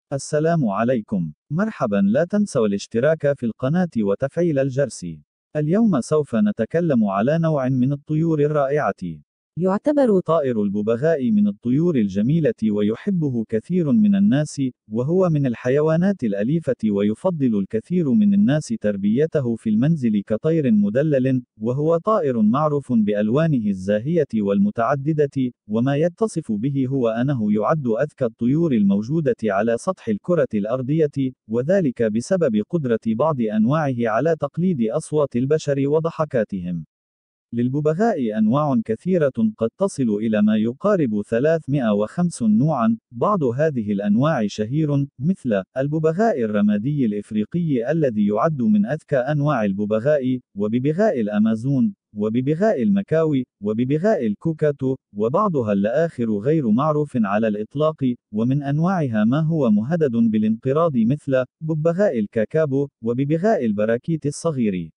السلام عليكم. مرحبا، لا تنسوا الاشتراك في القناة وتفعيل الجرس. اليوم سوف نتكلم على نوع من الطيور الرائعة. يعتبر طائر الببغاء من الطيور الجميلة ويحبه كثير من الناس، وهو من الحيوانات الأليفة ويفضل الكثير من الناس تربيته في المنزل كطير مدلل، وهو طائر معروف بألوانه الزاهية والمتعددة، وما يتصف به هو أنه يعد أذكى الطيور الموجودة على سطح الكرة الأرضية، وذلك بسبب قدرة بعض أنواعه على تقليد أصوات البشر وضحكاتهم. للببغاء أنواع كثيرة قد تصل إلى ما يقارب 350 نوعًا، بعض هذه الأنواع شهير، مثل الببغاء الرمادي الإفريقي الذي يعد من أذكى أنواع الببغاء، وببغاء الأمازون، وببغاء المكاوي، وببغاء الكوكاتو، وبعضها الآخر غير معروف على الإطلاق، ومن أنواعها ما هو مهدد بالانقراض مثل ببغاء الكاكابو، وببغاء البراكيت الصغير.